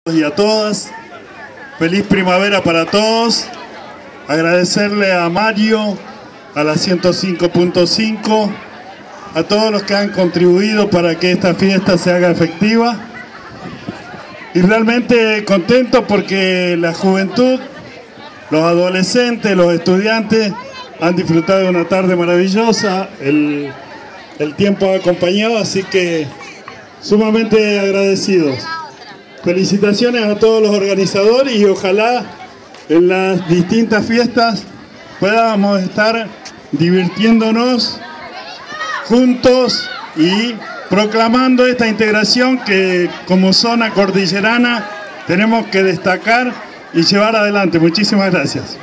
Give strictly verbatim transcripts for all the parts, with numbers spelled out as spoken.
y a todas, feliz primavera para todos. Agradecerle a Mario, a la ciento cinco punto cinco, a todos los que han contribuido para que esta fiesta se haga efectiva. Y realmente contento porque la juventud, los adolescentes, los estudiantes han disfrutado de una tarde maravillosa, el, el tiempo ha acompañado, así que sumamente agradecidos. Felicitaciones a todos los organizadores y ojalá en las distintas fiestas podamos estar divirtiéndonos juntos y proclamando esta integración que como zona cordillerana tenemos que destacar y llevar adelante. Muchísimas gracias.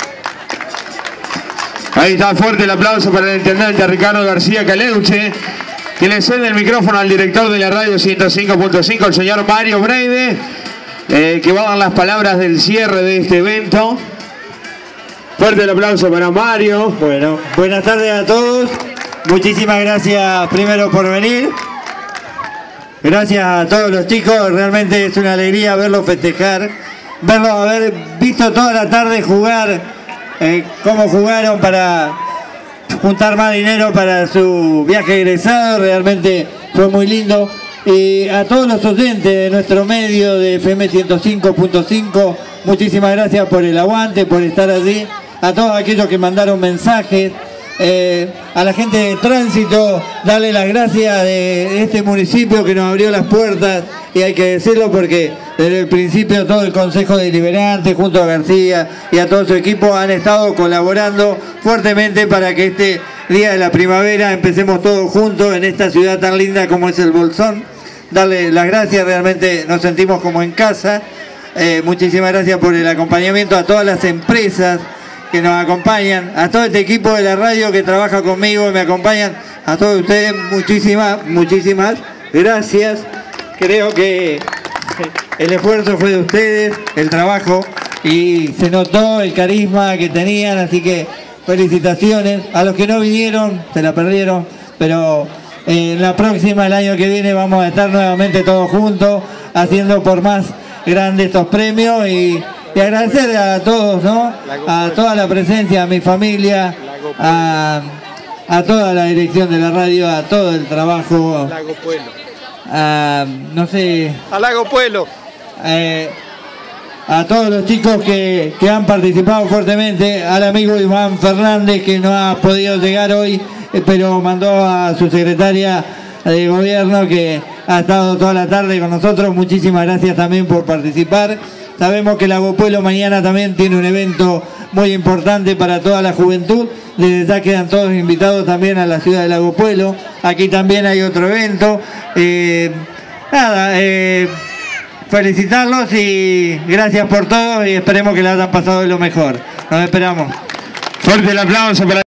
Ahí está, fuerte el aplauso para el intendente Ricardo García Caleuche, que le cede el micrófono al director de la radio ciento cinco punto cinco, el señor Mario Breide, eh, que va a dar las palabras del cierre de este evento. Fuerte el aplauso para Mario. Bueno, buenas tardes a todos. Muchísimas gracias primero por venir. Gracias a todos los chicos, realmente es una alegría verlos festejar, verlos haber visto toda la tarde jugar, eh, cómo jugaron para juntar más dinero para su viaje egresado, realmente fue muy lindo. Y a todos los oyentes de nuestro medio de F M ciento cinco punto cinco, muchísimas gracias por el aguante, por estar allí. A todos aquellos que mandaron mensajes, eh, a la gente de tránsito, darle las gracias de este municipio que nos abrió las puertas, y hay que decirlo porque desde el principio todo el Consejo Deliberante junto a García y a todo su equipo han estado colaborando fuertemente para que este día de la primavera empecemos todos juntos en esta ciudad tan linda como es el Bolsón. Darle las gracias, realmente nos sentimos como en casa. Eh, muchísimas gracias por el acompañamiento a todas las empresas que nos acompañan, a todo este equipo de la radio que trabaja conmigo, me acompañan, a todos ustedes, muchísimas, muchísimas gracias. Creo que el esfuerzo fue de ustedes, el trabajo, y se notó el carisma que tenían, así que felicitaciones. A los que no vinieron, se la perdieron, pero en la próxima, el año que viene, vamos a estar nuevamente todos juntos, haciendo por más grandes estos premios, y Y agradecer a todos, ¿no? A toda la presencia, a mi familia, a, a toda la dirección de la radio, a todo el trabajo, a, no sé... A Lago Pueblo. Eh, a todos los chicos que, que han participado fuertemente, al amigo Iván Fernández, que no ha podido llegar hoy, pero mandó a su secretaria de gobierno, que ha estado toda la tarde con nosotros. Muchísimas gracias también por participar. Sabemos que Lago Pueblo mañana también tiene un evento muy importante para toda la juventud. Desde ya quedan todos invitados también a la ciudad de Lago Pueblo. Aquí también hay otro evento. Eh, nada, eh, felicitarlos y gracias por todo, y esperemos que la hayan pasado de lo mejor. Nos esperamos. Fuerte el aplauso para